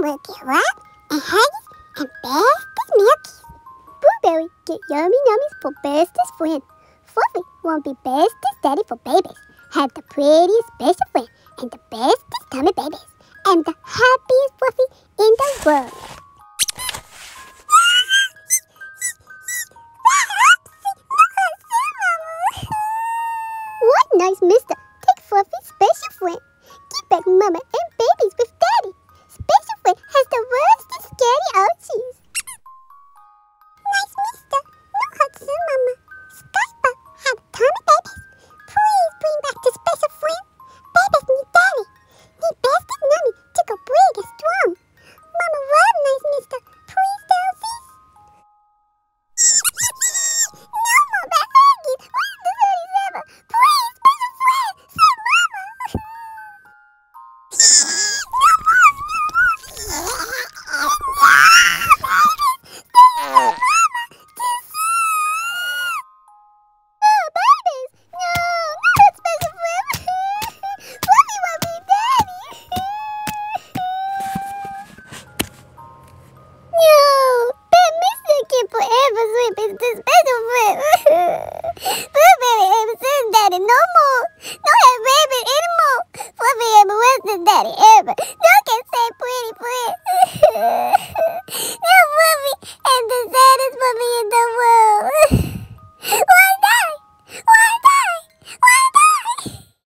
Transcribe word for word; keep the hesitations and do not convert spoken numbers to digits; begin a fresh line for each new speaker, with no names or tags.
will get rock and Haggis and bestest milkies. Blueberry get yummy nummies for bestest friend. Fluffy won't be bestest daddy for babies. Have the prettiest best friend and the bestest tummy babies. And the happiest Fluffy in the world.